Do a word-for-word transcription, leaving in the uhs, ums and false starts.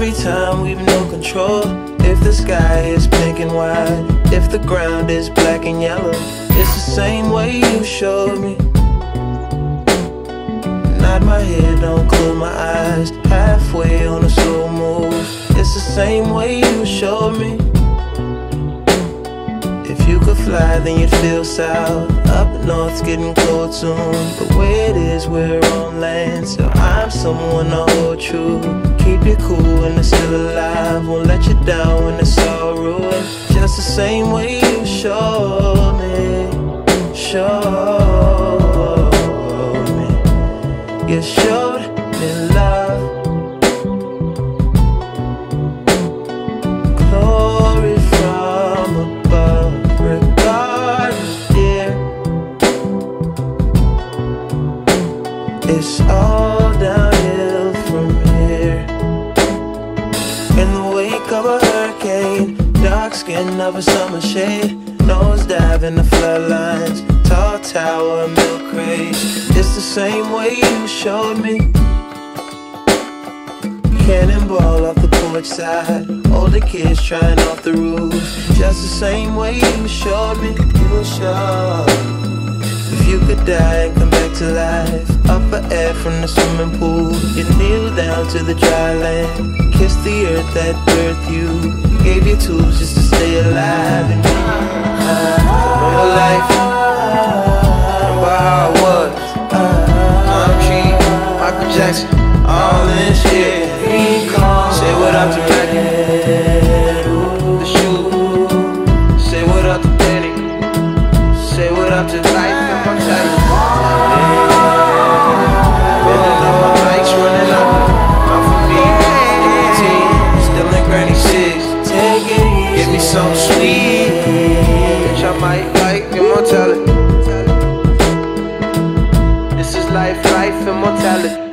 Every time we've no control. If the sky is pink and white, if the ground is black and yellow, it's the same way you showed me. Nod my head, don't close my eyes, halfway on a slow move. It's the same way you showed me. If you could fly, then you'd feel south. Up north's getting cold soon. The way it is, we're on land, so I'm someone to hold true. Keep you cool when it's still alive, won't let you down when it's all ruined. Just the same way you showed me, showed me. You showed me love, glory from above. Regardless, dear, it's all downhill from here. In the wake of a hurricane, dark skin of a summer shade, nose dive in the floodlines, tall tower, milk crates. It's the same way you showed me. Cannonball off the porch side, older kids trying off the roof. Just the same way you showed me. You showed. If you could die and come back to life, up for air from the swimming pool, you kneel down to the dry land, kiss the earth that birthed you, gave you tools just to stay alive. And real life, remember how it was. I'm G, Michael Jackson, all this shit. Say what up to Maggie, the shoe. Say what up to Danny. Say what up to life and mortality. Building up my bikes, running up. Not for me, eighteen, still in granny six. Take it easy, give me something sweet, bitch, I might like immortality. This is life, life, immortality.